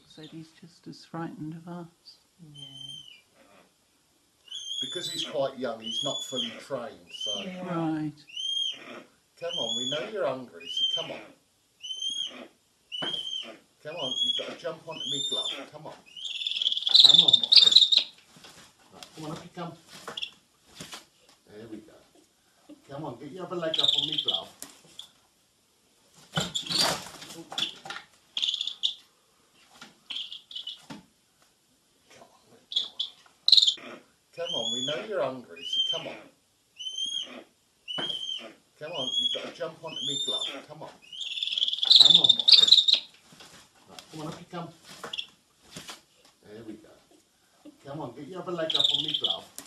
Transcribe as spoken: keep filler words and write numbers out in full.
said he's just as frightened of us. Yeah. Because he's quite young, he's not fully trained, so... Yeah. Right. Come on, we know you're hungry, so come on. Come on, you've got to jump onto me glove, come on. Come on, boy. Right, come on, up you come. There we go. Come on, get your other leg up on me glove. Come on, we know you're hungry, so come on. Come on, you've got to jump onto me glove, come on. Come on, boy. Right, come on, up you come. There we go. Come on, get your other leg up on me glove.